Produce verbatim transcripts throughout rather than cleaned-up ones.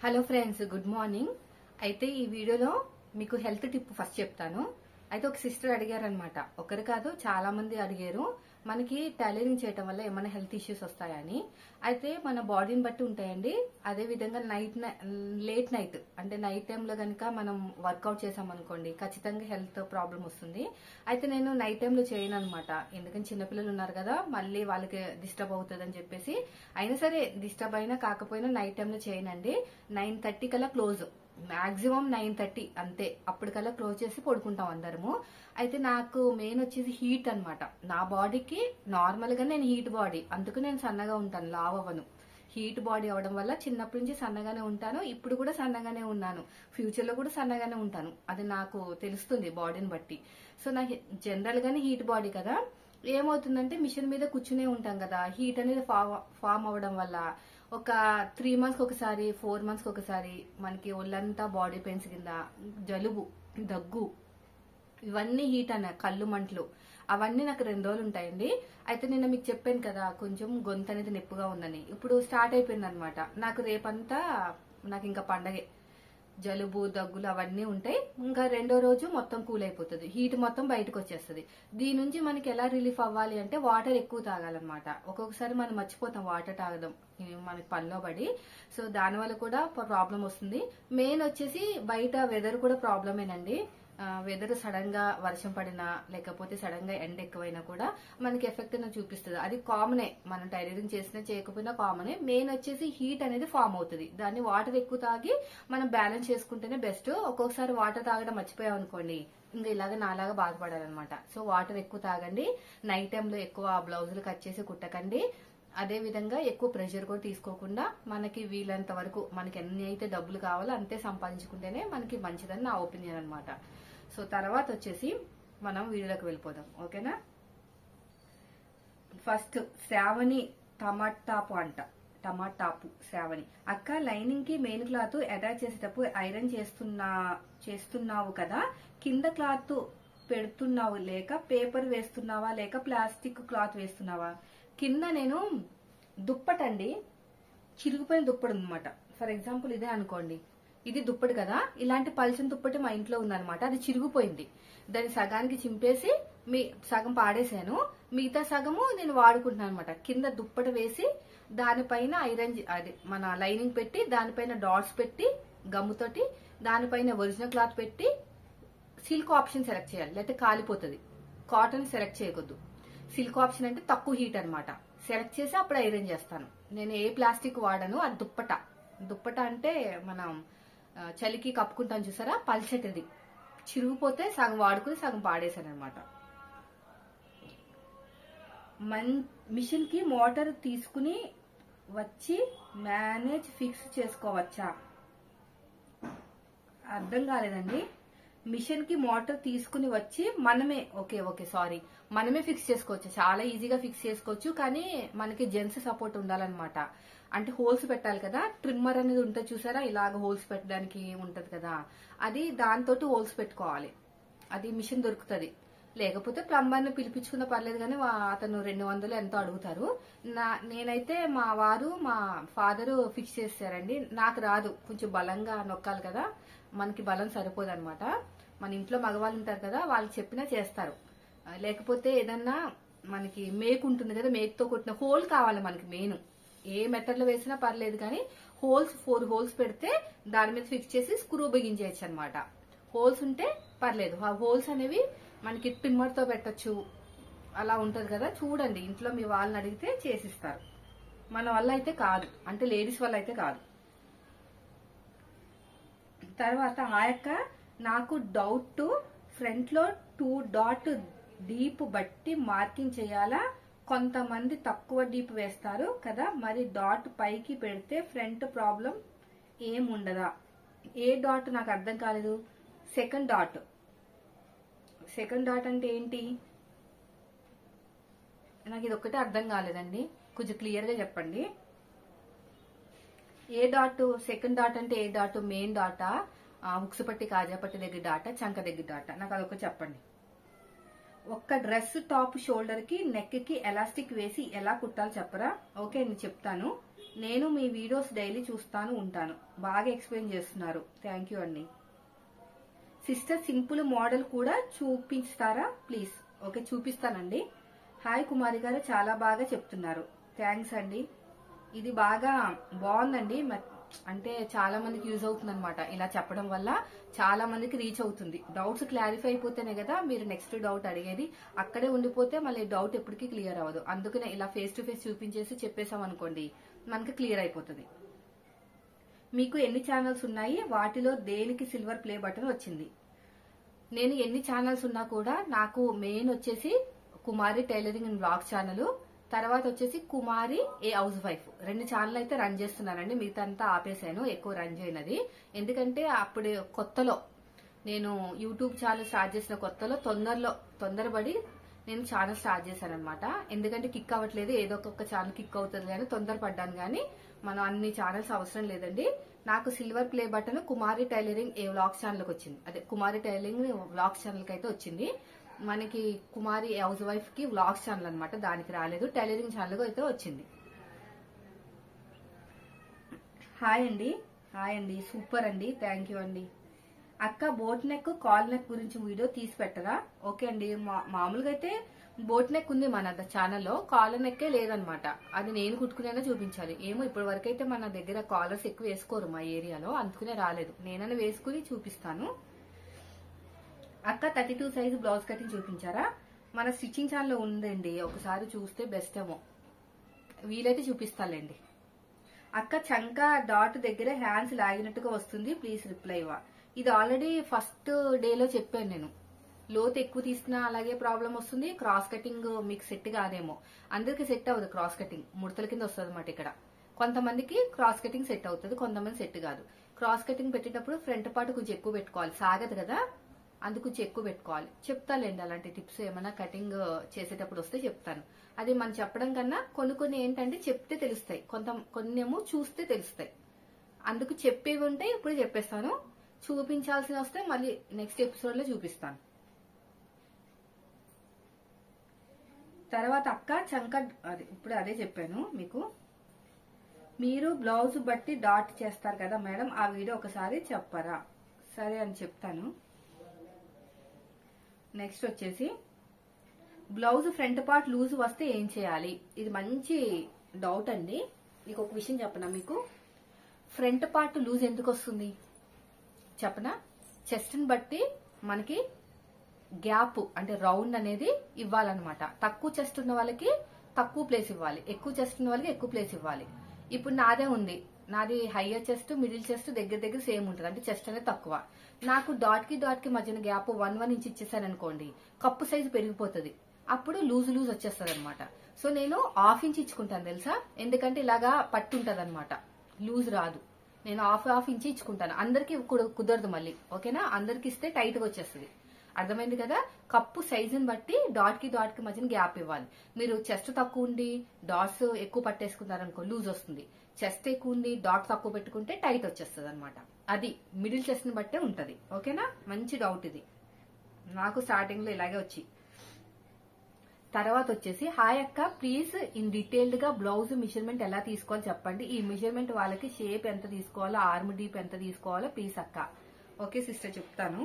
Hello friends, good morning. అయితే ఈ వీడియోలో మీకు హెల్త్ టిప్ ఫస్ట్ చెప్తాను. అయితే ఒక సిస్టర్ అడిగారనమాట. ఒకరు కాదు, చాలా మంది అడిగారు, మనకి టైలరింగ్ చేయటం వల్ల ఏమైనా హెల్త్ ఇష్యూస్ వస్తాయని. అయితే మన బాడీని బట్టి ఉంటాయండి. అదే విధంగా నైట్ లేట్ నైట్ అంటే నైట్ టైంలో కనుక మనం వర్కౌట్ చేసామనుకోండి, ఖచ్చితంగా హెల్త్ ప్రాబ్లం వస్తుంది. అయితే నేను నైట్ టైంలో చేయను అనమాట. ఎందుకంటే చిన్నపిల్లలు ఉన్నారు కదా, మళ్ళీ వాళ్ళకి డిస్టర్బ్ అవుతుంది అని చెప్పేసి. అయినా సరే డిస్టర్బ్ అయినా కాకపోయినా నైట్ టైంలో చేయనండి. నైన్ థర్టీ కల్లా క్లోజ్, మాక్సిమం నైన్ థర్టీ అంతే. అప్పటికల్లా క్లోజ్ చేసి పడుకుంటాం అందరము. అయితే నాకు మెయిన్ వచ్చేసి హీట్ అనమాట. నా బాడీకి నార్మల్ గా నేను హీట్ బాడీ, అందుకు నేను సన్నగా ఉంటాను, లావ్ అవ్వను. హీట్ బాడీ అవడం వల్ల చిన్నప్పటి నుంచి సన్నగానే ఉంటాను. ఇప్పుడు కూడా సన్నగానే ఉన్నాను, ఫ్యూచర్ లో కూడా సన్నగానే ఉంటాను. అది నాకు తెలుస్తుంది బాడీని బట్టి. సో నాకు జనరల్ గానే హీట్ బాడీ కదా. ఏమవుతుందంటే మిషన్ మీద కూర్చునే ఉంటాం కదా, హీట్ అనేది ఫామ్ అవడం వల్ల ఒక త్రీ మంత్స్ ఒకసారి, ఫోర్ మంత్స్ ఒకసారి మనకి ఒళ్ళంతా బాడీ పెయిన్స్ కింద, జలుబు, దగ్గు, ఇవన్నీ హీట్ అన్న, కళ్ళు మంటలు, అవన్నీ నాకు రెండు రోజులు ఉంటాయండి. అయితే నిన్న మీకు చెప్పాను కదా, కొంచెం గొంతు అనేది నొప్పిగా ఉందని. ఇప్పుడు స్టార్ట్ అయిపోయింది అనమాట. నాకు రేపంతా నాకు ఇంకా పండగే. జలుబు, దగ్గులు అవన్నీ ఉంటాయి. ఇంకా రెండో రోజు మొత్తం కూల్ అయిపోతుంది, హీట్ మొత్తం బయటకు వచ్చేస్తుంది. దీని నుంచి మనకి ఎలా రిలీఫ్ అవ్వాలి అంటే వాటర్ ఎక్కువ తాగాలన్నమాట. ఒక్కొక్కసారి మనం మర్చిపోతాం వాటర్ తాగడం మనకి పనిలో పడి. సో దానివల్ల కూడా ప్రాబ్లం వస్తుంది. మెయిన్ వచ్చేసి బయట వెదర్ కూడా ప్రాబ్లమేనండి. వెదర్ సడన్ గా వర్షం పడినా, లేకపోతే సడన్ గా ఎండ ఎక్కువైనా కూడా మనకి ఎఫెక్ట్ అనేది చూపిస్తుంది. అది కామనే, మనం టైలరింగ్ చేసినా చేయకపోయినా కామనే. మెయిన్ వచ్చేసి హీట్ అనేది ఫామ్ అవుతుంది. దాన్ని వాటర్ ఎక్కువ తాగి మనం బ్యాలెన్స్ చేసుకుంటేనే బెస్ట్. ఒక్కొక్కసారి వాటర్ తాగడం మర్చిపోయాం అనుకోండి, ఇంకా ఇలాగ నాలాగా బాధపడాలన్నమాట. సో వాటర్ ఎక్కువ తాగండి. నైట్ టైంలో ఎక్కువ బ్లౌజులు కట్ చేసి కుట్టకండి. అదే విధంగా ఎక్కువ ప్రెషర్ కూడా తీసుకోకుండా మనకి వీలంత వరకు మనకి ఎన్ని అయితే డబ్బులు కావాలో అంతే సంపాదించుకుంటేనే మనకి మంచిదని నా ఒపీనియన్ అనమాట. సో తర్వాత వచ్చేసి మనం వీడియోలోకి వెళ్ళిపోదాం, ఓకేనా. ఫస్ట్ శ్రావణి టమాటాపు అంట, టమాటాపు శ్రావణి. అక్క, లైనింగ్ కి మెయిన్ క్లాత్ అటాచ్ చేసేటప్పుడు ఐరన్ చేస్తున్నా చేస్తున్నావు కదా, కింద క్లాత్ పెడుతున్నావు లేక పేపర్ వేస్తున్నావా లేక ప్లాస్టిక్ క్లాత్ వేస్తున్నావా? కింద నేను దుప్పటండి, చిరిగిపోయిన దుప్పటి అనమాట. ఫర్ ఎగ్జాంపుల్ ఇదే అనుకోండి, ఇది దుప్పటి కదా, ఇలాంటి పల్చని దుప్పటి మా ఇంట్లో ఉందనమాట. అది చిరిగిపోయింది. దాన్ని సగానికి చింపేసి మీ సగం పాడేశాను, మిగతా సగము నేను వాడుకుంటున్నాను అనమాట. కింద దుప్పటి వేసి దానిపైన ఐరన్, అది మన లైనింగ్ పెట్టి దానిపైన డాట్స్ పెట్టి గమ్ముతోటి, దానిపైన ఒరిజినల్ క్లాత్ పెట్టి సిల్క్ ఆప్షన్ సెలెక్ట్ చేయాలి, లేకపోతే కాలిపోతుంది. కాటన్ సెలెక్ట్ చేయకూడదు. సిల్క్ ఆప్షన్ అంటే తక్కువ హీట్ అనమాట. సెలెక్ట్ చేసి అప్పుడు ఐరన్ చేస్తాను. నేను ఏ ప్లాస్టిక్ వాడను. అది దుప్పట. దుప్పట అంటే మనం చలికి కప్పుకుంటాం చూసారా, పల్చటిది. చిరిగిపోతే సగం వాడుకుని సగం పాడేశాను అనమాట. మన్ మిషన్ కి మోటార్ తీసుకుని వచ్చి మేనేజ్ ఫిక్స్ చేసుకోవచ్చా? అర్థం కాలేదండి. మిషన్ కి మోటార్ తీసుకుని వచ్చి మనమే, ఓకే ఓకే సారీ, మనమే ఫిక్స్ చేసుకోవచ్చు. చాలా ఈజీగా ఫిక్స్ చేసుకోవచ్చు, కానీ మనకి జెంట్స్ సపోర్ట్ ఉండాలన్నమాట. అంటే హోల్స్ పెట్టాలి కదా, ట్రిమ్మర్ అనేది ఉంటుంది చూసారా, ఇలాగ హోల్స్ పెట్టడానికి ఉంటది కదా, అది దాంతో హోల్స్ పెట్టుకోవాలి. అది మిషన్ దొరుకుతుంది. లేకపోతే ప్లంబర్ ని పిలిపించుకున్న పర్లేదు, కానీ అతను రెండు వందలు ఎంతో అడుగుతారు. నా నేనైతే మా వారు మా ఫాదరు ఫిక్స్ చేస్తారండి. నాకు రాదు, కొంచెం బలంగా నొక్కాలి కదా, మనకి బలం సరిపోదు అనమాట. మన ఇంట్లో మగవాళ్ళు ఉంటారు కదా, వాళ్ళు చెప్పినా చేస్తారు. లేకపోతే ఏదన్నా మనకి మేకు ఉంటుంది కదా, మేకుతో కొట్టిన హోల్ కావాలి మనకి. మెయిన్ ఏ మెథడ్ లో వేసినా పర్లేదు, కానీ హోల్స్ ఫోర్ హోల్స్ పెడితే దాని మీద ఫిక్స్ చేసి స్క్రూ బిగించేయచ్చు అనమాట. హోల్స్ ఉంటే పర్లేదు. ఆ హోల్స్ అనేవి మనకి ట్రిమ్మర్ తో పెట్టచ్చు, అలా ఉంటది కదా. చూడండి, ఇంట్లో మీ వాళ్ళని అడిగితే చేసిస్తారు. మన వల్ల అయితే కాదు, అంటే లేడీస్ వల్ల అయితే కాదు. తర్వాత ఆ యొక్క నాకు డౌట్, ఫ్రంట్ లో టూ డాట్ డీప్ బట్టి మార్కింగ్ చేయాలా? కొంతమంది తక్కువ డీప్ వేస్తారు కదా, మరి డాట్ పైకి పెడితే ఫ్రంట్ ప్రాబ్లం ఏముండదా? ఏ డాట్ నాకు అర్థం కాలేదు. సెకండ్ డాట్, సెకండ్ డాట్ అంటే ఏంటి? నాకు ఇది ఒక్కటే అర్థం కాలేదండి, కొంచెం క్లియర్ గా చెప్పండి. A dot? సెకండ్ డాట్ అంటే ఏ డాట్? మెయిన్ డాటా, ఉక్సుపట్టి కాజాపట్టి దగ్గర డాటా, చంక దగ్గర డాటా? నాకు అదొక చెప్పండి. ఒక్క డ్రెస్ టాప్ షోల్డర్ కి నెక్ కి ఎలాస్టిక్ వేసి ఎలా కుట్టాలో చెప్పరా? ఓకే అండి, చెప్తాను. నేను మీ వీడియోస్ డైలీ చూస్తాను ఉంటాను. బాగా ఎక్స్ప్లెయిన్ చేస్తున్నారు, థ్యాంక్ యూ అండి. సిస్టర్ సింపుల్ మోడల్ కూడా చూపిస్తారా ప్లీజ్? ఓకే, చూపిస్తానండి. హాయ్ కుమారి గారు, చాలా బాగా చెప్తున్నారు, థ్యాంక్స్ అండి. ఇది బాగా బాగుందండి, అంటే చాలా మందికి యూజ్ అవుతుంది అనమాట. ఇలా చెప్పడం వల్ల చాలా మందికి రీచ్ అవుతుంది. డౌట్స్ క్లారిఫై అయిపోతేనే కదా మీరు నెక్స్ట్ డౌట్ అడిగేది. అక్కడే ఉండిపోతే మళ్ళీ డౌట్ ఎప్పటికీ క్లియర్ అవ్వదు. అందుకనే ఇలా ఫేస్ టు ఫేస్ చూపించేసి చెప్పేసాం అనుకోండి, మనకి క్లియర్ అయిపోతుంది. మీకు ఎన్ని ఛానల్స్ ఉన్నాయి? వాటిలో దేనికి సిల్వర్ ప్లే బటన్ వచ్చింది? నేను ఎన్ని ఛానల్స్ ఉన్నా కూడా నాకు మెయిన్ వచ్చేసి Kumari tailoring and blog channel, తర్వాత వచ్చేసి కుమారి ఏ హౌస్ వైఫ్, రెండు ఛానల్ అయితే రన్ చేస్తున్నానండి. మిగతా అంతా ఆపేసాను, ఎక్కువ రన్ చేయనది. ఎందుకంటే అప్పుడు కొత్తలో నేను యూట్యూబ్ ఛానల్ స్టార్ట్ చేసిన కొత్తలో తొందరలో తొందరపడి నేను ఛానల్ స్టార్ట్ చేశాను అనమాట. ఎందుకంటే కిక్ అవ్వట్లేదు, ఏదో ఒక ఛానల్ కిక్ అవుతుంది కానీ తొందరపడ్డాను. కానీ మనం అన్ని ఛానల్స్ అవసరం లేదండి. నాకు silver play button Kumari tailoring a vlog ఛానల్కి వచ్చింది, అదే కుమారి టైలరింగ్ వ్లాగ్ ఛానల్కి అయితే వచ్చింది. మనకి కుమారి హౌస్ వైఫ్ కి వ్లాగ్స్ ఛానల్ అనమాట, దానికి రాలేదు. టైలరింగ్ ఛానల్ అయితే వచ్చింది. హాయ్ అండి, హాయ్ అండి, సూపర్ అండి, థ్యాంక్ యూ అండి. అక్క బోట్ నెక్ కాల్ నెక్ గురించి వీడియో తీసి పెట్టరా? ఓకే అండి, మామూలుగా అయితే బోట్ నెక్ ఉంది మన ఛానల్లో, కాలర్ నెక్కే లేదనమాట. అది నేను కుట్టుకునేనా చూపించాలి. ఏమో ఇప్పటి వరకు అయితే మన దగ్గర కాలర్స్ ఎక్కువ వేసుకోరు మా ఏరియాలో, అందుకునే రాలేదు. నేనైనా వేసుకుని చూపిస్తాను. అక్క thirty two size blouse cutting చూపించారా? మన స్టిచ్చింగ్ ఛానల్లో ఉందండి, ఒకసారి చూస్తే బెస్ట్ ఏమో. వీలైతే చూపిస్తాలేండి. అక్క చంక డాట్ దగ్గర హ్యాండ్స్ లాగినట్టుగా వస్తుంది, ప్లీజ్ రిప్లై ఇవ్వ. ఇది ఆల్రెడీ ఫస్ట్ డేలో చెప్పాను నేను. లోతు ఎక్కువ తీసినా అలాగే ప్రాబ్లం వస్తుంది. క్రాస్ కటింగ్ మీకు సెట్ కాదేమో, అందరికి సెట్ అవ్వదు. క్రాస్ కటింగ్ ముడతల కింద వస్తుంది అనమాట. ఇక్కడ కొంతమందికి క్రాస్ కటింగ్ సెట్ అవుతుంది, కొంతమంది సెట్ కాదు. క్రాస్ కటింగ్ పెట్టేటప్పుడు ఫ్రంట్ పార్ట్ కొంచెం ఎక్కువ పెట్టుకోవాలి, సాగదు కదా, అందుకు ఎక్కువ పెట్టుకోవాలి. చెప్తాలేండి అలాంటి టిప్స్ ఏమైనా కటింగ్ చేసేటప్పుడు వస్తే చెప్తాను. అది మనం చెప్పడం కన్నా కొన్ని కొన్ని ఏంటంటే చెప్తే తెలుస్తాయి, కొంత కొన్ని ఏమో చూస్తే తెలుస్తాయి. అందుకు చెప్పేవి ఉంటే ఇప్పుడు చెప్పేస్తాను, చూపించాల్సి వస్తే మళ్ళీ నెక్స్ట్ ఎపిసోడ్ లో చూపిస్తాను. తర్వాత అక్క చంక, అది ఇప్పుడు అదే చెప్పాను మీకు. మీరు బ్లౌజ్ బట్టి డాట్ చేస్తారు కదా మేడం, ఆ వీడియో ఒకసారి చెప్పరా? సరే అని చెప్తాను. నెక్స్ట్ వచ్చేసి బ్లౌజ్ ఫ్రంట్ పార్ట్ లూజ్ వస్తే ఏం చేయాలి? ఇది మంచి డౌట్ అండి. మీకు ఒక విషయం చెప్పనా, మీకు ఫ్రంట్ పార్ట్ లూజ్ ఎందుకు వస్తుంది చెప్పనా? చెస్ట్ ని బట్టి మనకి గ్యాప్ అంటే రౌండ్ అనేది ఇవ్వాలన్నమాట. తక్కువ చెస్ట్ ఉన్న వాళ్ళకి తక్కువ ప్లేస్ ఇవ్వాలి, ఎక్కువ చెస్ట్ ఉన్న వాళ్ళకి ఎక్కువ ప్లేస్ ఇవ్వాలి. ఇప్పుడు నాదే ఉంది, నాది హయ్యర్ చెస్ట్ మిడిల్ చెస్ట్ దగ్గర దగ్గర సేమ్ ఉంటుంది, అంటే చెస్ట్ అనేది తక్కువ. నాకు డాట్ కి డాట్ కి మధ్యన గ్యాప్ వన్ వన్ ఇంచ్ ఇచ్చేసాను అనుకోండి, కప్పు సైజు పెరిగిపోతుంది, అప్పుడు లూజ్ లూజ్ వచ్చేస్తుంది అనమాట. సో నేను హాఫ్ ఇంచ్ ఇచ్చుకుంటాను తెలుసా, ఎందుకంటే ఇలాగా పట్టు ఉంటది అనమాట, లూజ్ రాదు. నేను హాఫ్ హాఫ్ ఇంచ్ ఇచ్చుకుంటాను, అందరికి కుదరదు మళ్ళీ. ఓకేనా, అందరికి ఇస్తే టైట్ గా వచ్చేస్తుంది. అర్థమైంది కదా? కప్పు సైజుని బట్టి డాట్ కి డాట్ కి మధ్యన గ్యాప్ ఇవ్వాలి. మీరు చెస్ట్ తక్కువ ఉండి డాట్స్ ఎక్కువ పట్టేసుకున్నారనుకో లూజ్ వస్తుంది. చెస్ట్ ఎక్కువ ఉంది డాట్ తక్కువ పెట్టుకుంటే టైట్ వచ్చేస్తుంది అనమాట. అది మిడిల్ చెస్ట్ ని బట్టే ఉంటది. ఓకేనా, మంచి డౌట్ ఇది, నాకు స్టార్టింగ్ లో ఇలాగే వచ్చి. తర్వాత వచ్చేసి హాయ్ అక్క, ప్లీజ్ ఇన్ డీటెయిల్డ్ గా బ్లౌజ్ మెజర్మెంట్ ఎలా తీసుకోవాలో చెప్పండి. ఈ మెజర్మెంట్ వాళ్ళకి షేప్ ఎంత తీసుకోవాలో, ఆర్మ్ డీప్ ఎంత తీసుకోవాలో ప్లీజ్ అక్క. ఓకే సిస్టర్, చెప్తాను.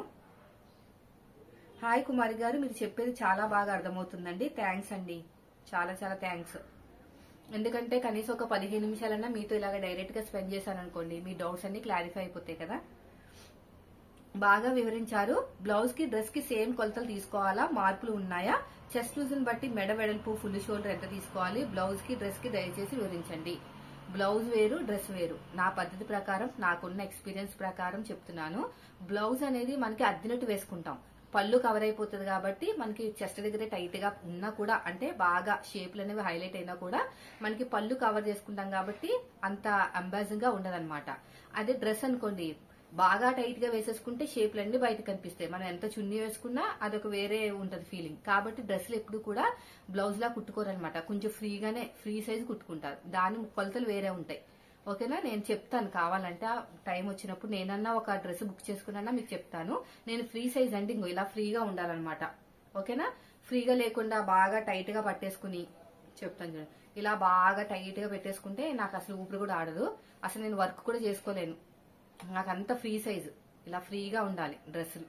హాయ్ కుమారి గారు, మీరు చెప్పేది చాలా బాగా అర్థమవుతుందండి, థ్యాంక్స్ అండి, చాలా చాలా థ్యాంక్స్. ఎందుకంటే కనీసం ఒక పదిహేను నిమిషాలన్నా మీతో ఇలాగ డైరెక్ట్ గా స్పెండ్ చేశాను అనుకోండి, మీ డౌట్స్ అన్ని క్లారిఫై అయిపోతాయి కదా. బాగా వివరించారు. బ్లౌజ్ కి డ్రెస్ కి సేమ్ కొలతలు తీసుకోవాలా, మార్పులు ఉన్నాయా? చెస్ట్ లూజ్ ని బట్టి మెడ వెడల్పు ఫుల్ షోల్డర్ ఎంత తీసుకోవాలి? బ్లౌజ్ కి డ్రెస్ కి దయచేసి వివరించండి. బ్లౌజ్ వేరు డ్రెస్ వేరు. నా పద్ధతి ప్రకారం నాకున్న ఎక్స్పీరియన్స్ ప్రకారం చెప్తున్నాను. బ్లౌజ్ అనేది మనకి అద్దినట్టు వేసుకుంటాం, పళ్ళు కవర్ అయిపోతుంది కాబట్టి మనకి చెస్ట్ దగ్గర టైట్ గా ఉన్నా కూడా, అంటే బాగా షేప్లు అనేవి హైలైట్ అయినా కూడా మనకి పళ్ళు కవర్ చేసుకుంటాం కాబట్టి అంత అంబాజింగ్ గా ఉండదన్నమాట. అదే డ్రెస్ అనుకోండి, బాగా టైట్ గా వేసేసుకుంటే షేప్లు అన్ని బయట కనిపిస్తాయి. మనం ఎంత చున్నీ వేసుకున్నా అదొక వేరే ఉంటది ఫీలింగ్. కాబట్టి డ్రెస్లు ఎప్పుడు కూడా బ్లౌజ్ లా కుట్టుకోరనమాట, కొంచెం ఫ్రీగానే ఫ్రీ సైజ్ కుట్టుకుంటారు, దాని కొలతలు వేరే ఉంటాయి. ఓకేనా, నేను చెప్తాను కావాలంటే టైం వచ్చినప్పుడు. నేనన్నా ఒక డ్రెస్ బుక్ చేసుకున్నా మీకు చెప్తాను. నేను ఫ్రీ సైజ్ అండి, ఇంకో ఇలా ఫ్రీగా ఉండాలన్నమాట. ఓకేనా, ఫ్రీగా లేకుండా బాగా టైట్ గా పట్టేసుకుని చెప్తాను చూడండి, ఇలా బాగా టైట్ గా పెట్టేసుకుంటే నాకు అసలు ఊపిరి కూడా ఆడదు, అసలు నేను వర్క్ కూడా చేసుకోలేను. నాకు అంత ఫ్రీ సైజు, ఇలా ఫ్రీగా ఉండాలి డ్రెస్సులు.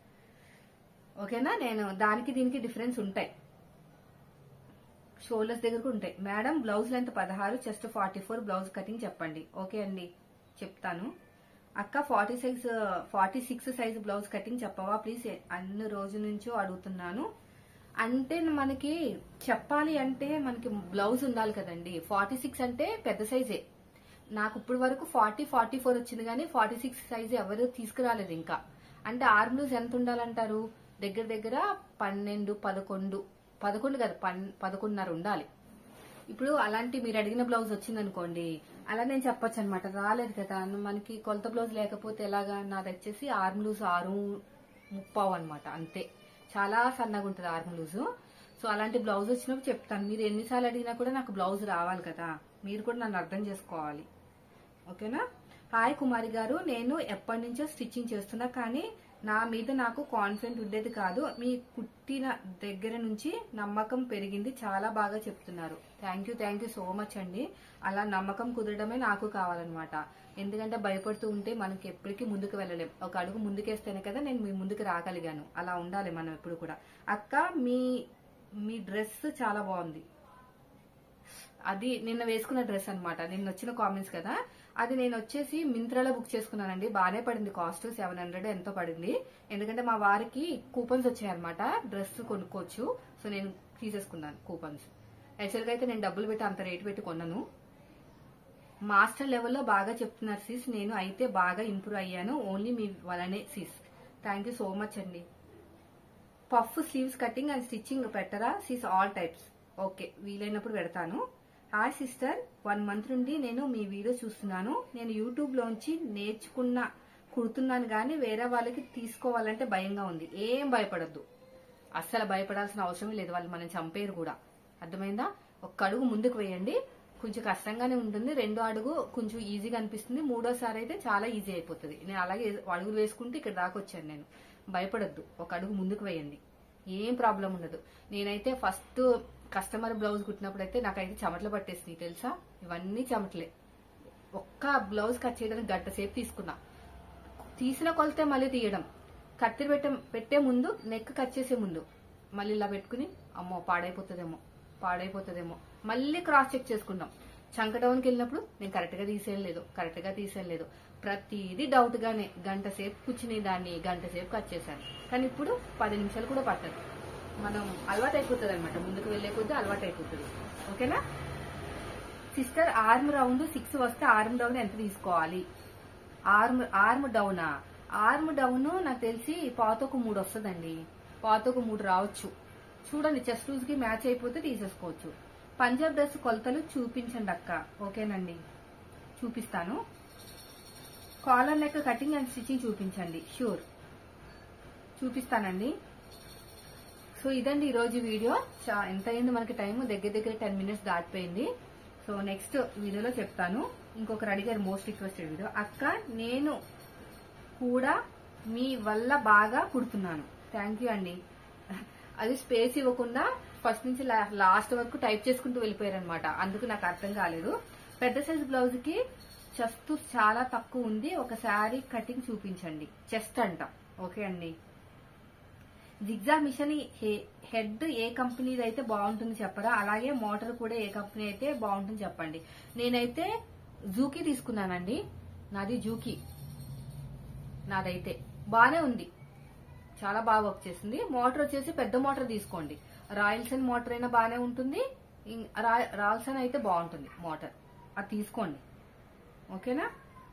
ఓకేనా, నేను దానికి దీనికి డిఫరెన్స్ ఉంటాయి, షోల్డర్స్ దగ్గరకు ఉంటాయి. మేడం బ్లౌజ్ లెంత్ పదహారు, chest forty four, blouse cutting చెప్పండి. ఓకే అండి చెప్తాను. అక్క forty size forty six size blouse cutting చెప్పవా ప్లీజ్, అన్ని రోజుల నుంచో అడుగుతున్నాను. అంటే మనకి చెప్పాలి అంటే మనకి బ్లౌజ్ ఉండాలి కదండి. ఫార్టీ సిక్స్ అంటే పెద్ద సైజే, నాకు ఇప్పుడు వరకు ఫార్టీ ఫార్టీ ఫోర్ వచ్చింది కానీ ఫార్టీ సిక్స్ సైజ్ ఎవరు తీసుకురాలేదు ఇంకా. అంటే ఆర్మ్ లూజ్ ఎంత ఉండాలంటారు, దగ్గర దగ్గర పన్నెండు పదకొండు పదకొండు కదా పదకొండున్నర ఉండాలి. ఇప్పుడు అలాంటి మీరు అడిగిన బ్లౌజ్ వచ్చిందనుకోండి, అలా నేను చెప్పొచ్చు అనమాట. రాలేదు కదా మనకి కొలత బ్లౌజ్ లేకపోతే ఎలాగా, నాది వచ్చేసి ఆర్మ్ లూజ్ ఆరు ముప్పావు అనమాట, అంతే, చాలా సన్నగా ఉంటుంది ఆర్మ్ లూజు. సో అలాంటి బ్లౌజ్ వచ్చినప్పుడు చెప్తాను. మీరు ఎన్నిసార్లు అడిగినా కూడా నాకు బ్లౌజ్ రావాలి కదా, మీరు కూడా నన్ను అర్థం చేసుకోవాలి. ఓకేనా. హాయ్ కుమారి గారు, నేను ఎప్పటి నుంచో స్టిచ్చింగ్ చేస్తున్నా కానీ నా మీద నాకు కాన్ఫిడెంట్ ఉండేది కాదు. మీ కుట్టిన దగ్గర నుంచి నమ్మకం పెరిగింది, చాలా బాగా చెప్తున్నారు. Thank you thank you so much అండి. అలా నమ్మకం కుదరడమే నాకు కావాలన్నమాట. ఎందుకంటే భయపడుతూ ఉంటే మనకి ఎప్పటికీ ముందుకు వెళ్ళలేం. ఒక అడుగు ముందుకేస్తేనే కదా నేను మీ ముందుకు రాగలిగాను. అలా ఉండాలి మనం ఎప్పుడు కూడా. అక్క మీ మీ డ్రెస్ చాలా బాగుంది, అది నిన్న వేసుకున్న డ్రెస్ అనమాట, నిన్న వచ్చిన కామెంట్స్ కదా, అది నేను వచ్చేసి మింత్రాలో బుక్ చేసుకున్నానండి. బాగానే పడింది, కాస్ట్ సెవెన్ హండ్రెడ్ ఎంతో పడింది. ఎందుకంటే మా వారికి కూపన్స్ వచ్చాయన్నమాట, డ్రెస్ కొనుక్కోవచ్చు. సో నేను తీసేసుకున్నాను కూపన్స్. యాక్చువల్ గా అయితే నేను డబ్బులు పెట్టి అంత రేటు పెట్టి కొన్నాను. మాస్టర్ లెవెల్లో బాగా చెప్తున్నారు సిస్, నేను అయితే బాగా ఇంప్రూవ్ అయ్యాను, ఓన్లీ మీ వలనే sis. Thank you so much అండి. Puff sleeves cutting and stitching పెట్టరా సిస్, ఆల్ టైప్స్. ఓకే, వీలైనప్పుడు పెడతాను. హాయ్ సిస్టర్, వన్ మంత్ నుండి నేను మీ వీడియో చూస్తున్నాను. నేను యూట్యూబ్ లోంచి నేర్చుకున్న కుడుతున్నాను కానీ వేరే వాళ్ళకి తీసుకోవాలంటే భయంగా ఉంది. ఏం భయపడద్దు, అస్సలు భయపడాల్సిన అవసరం లేదు, వాళ్ళు మనం చంపేరు కూడా. అర్థమైందా? ఒక్క అడుగు ముందుకు వేయండి, కొంచెం కష్టంగానే ఉంటుంది. రెండో అడుగు కొంచెం ఈజీగా అనిపిస్తుంది, మూడోసారి అయితే చాలా ఈజీ అయిపోతుంది. నేను అలాగే అడుగులు వేసుకుంటే ఇక్కడ దాకా వచ్చాను నేను. భయపడద్దు, ఒక అడుగు ముందుకు వేయండి, ఏం ప్రాబ్లం ఉండదు. నేనైతే ఫస్ట్ కస్టమర్ బ్లౌజ్ కుట్టినప్పుడు అయితే నాకైతే చెమటలు పట్టేసింది తెలుసా, ఇవన్నీ చెమటలే. ఒక్క బ్లౌజ్ కట్ చేయడానికి గంట సేపు తీసుకున్నా. తీసిన కొలతే మళ్ళీ తీయడం, కత్తిరి పెట్టే పెట్టే ముందు నెక్ కట్ చేసే ముందు మళ్ళీ ఇలా పెట్టుకుని అమ్మో పాడైపోతుందేమో పాడైపోతుందేమో మళ్ళీ క్రాస్ చెక్ చేసుకుంటాం. చంక డౌన్కి వెళ్ళినప్పుడు నేను కరెక్ట్ గా తీసేయలేదు కరెక్ట్ గా తీసేయలేదు ప్రతిదీ డౌట్ గానే గంట సేపు కూర్చుని దాన్ని గంట సేపు కట్ చేశాను. కానీ ఇప్పుడు పది నిమిషాలు కూడా పట్టదు, మనం అలవాటు అయిపోతుంది అనమాట, ముందుకు వెళ్లే కొద్దీ అలవాటు అయిపోతుంది. ఓకేనా సిస్టర్, ఆర్మ్ రౌండ్ సిక్స్ వస్తే ఆర్మ్ డౌన్ ఎంత తీసుకోవాలి? ఆర్మ్ ఆర్మ్ డౌనా? ఆర్మ్ డౌన్ నాకు తెలిసి పాతకు మూడు వస్తుందండి, పాతకు మూడు రావచ్చు. చూడండి, చెస్ట్ లూజ్ కి మ్యాచ్ అయిపోతే తీసేసుకోవచ్చు. పంజాబ్ డ్రెస్ కొలతలు చూపించండి అక్క. ఓకేనండి, చూపిస్తాను. Collar neck cutting and stitching చూపించండి. షూర్ చూపిస్తానండి. సో ఇదండి ఈరోజు వీడియో. ఎంత అయింది మనకి టైం? దగ్గర దగ్గర టెన్ మినిట్స్ దాటిపోయింది. సో నెక్స్ట్ వీడియోలో చెప్తాను. ఇంకొకరు అడిగారు మోస్ట్ రిక్వెస్టెడ్ వీడియో, అక్క నేను కూడా మీ వల్ల బాగా కుడుతున్నాను. థ్యాంక్ యూ అండి. అది స్పేస్ ఇవ్వకుండా ఫస్ట్ నుంచి లాస్ట్ వరకు టైప్ చేసుకుంటూ వెళ్ళిపోయారనమాట, అందుకు నాకు అర్థం కాలేదు. పెద్ద సైజ్ బ్లౌజ్ కి చెస్ట్ చాలా తక్కువ ఉంది, ఒక శారీ కటింగ్ చూపించండి. చెస్ట్ అంట. ఓకే అండి. జిగ్జా మిషన్ హెడ్ ఏ కంపెనీది అయితే బాగుంటుంది చెప్పరా? అలాగే మోటార్ కూడా ఏ కంపెనీ అయితే బాగుంటుంది చెప్పండి. నేనైతే జూకీ తీసుకున్నానండి, నాది జూకీ, నాదైతే బానే ఉంది, చాలా బాగా వర్క్ చేసింది. మోటార్ వచ్చేసి పెద్ద మోటార్ తీసుకోండి, రాయల్సన్ మోటార్ అయినా బానే ఉంటుంది, రాయల్సన్ అయితే బాగుంటుంది మోటార్, అది తీసుకోండి. ఓకేనా,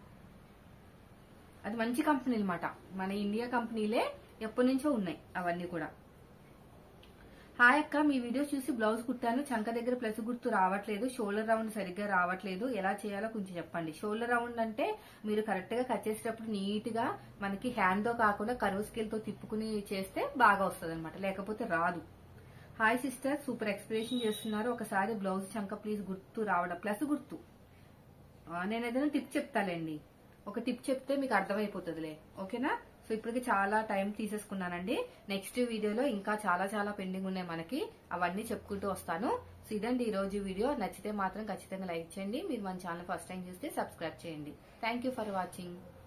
అది మంచి కంపెనీ అనమాట, మన ఇండియా కంపెనీలే, ఎప్పటి నుంచో ఉన్నాయి అవన్నీ కూడా. హాయ్ అక్క, మీ వీడియో చూసి బ్లౌజ్ కుట్టాను, చంక దగ్గర ప్లస్ గుర్తు రావట్లేదు, షోల్డర్ రౌండ్ సరిగ్గా రావట్లేదు, ఎలా చేయాలో కొంచెం చెప్పండి. షోల్డర్ రౌండ్ అంటే మీరు కరెక్ట్ గా కట్ చేసేటప్పుడు నీట్ గా మనకి హ్యాండ్ తో కాకుండా కర్వ్ స్కేల్ తో తిప్పుకుని చేస్తే బాగా వస్తుంది అనమాట, లేకపోతే రాదు. హాయ్ సిస్టర్, సూపర్ ఎక్స్ప్రెషన్ చేస్తున్నారు, ఒకసారి బ్లౌజ్ చంక ప్లీజ్ గుర్తు రావడం, ప్లస్ గుర్తు. నేను ఏదైనా టిప్ చెప్తాలేండి, ఒక టిప్ చెప్తే మీకు అర్థమైపోతుందిలే. ఓకేనా, సో ఇప్పటికి చాలా టైం తీసేసుకున్నానండి. నెక్స్ట్ వీడియోలో ఇంకా చాలా చాలా పెండింగ్ ఉన్నాయి మనకి, అవన్నీ చెప్పుకుంటూ వస్తాను. సో ఇదండి ఈ రోజు వీడియో. నచ్చితే మాత్రం ఖచ్చితంగా లైక్ చేయండి. మీరు మన ఛానల్ ఫస్ట్ టైం చూస్తే సబ్స్క్రైబ్ చేయండి. Thank for watching.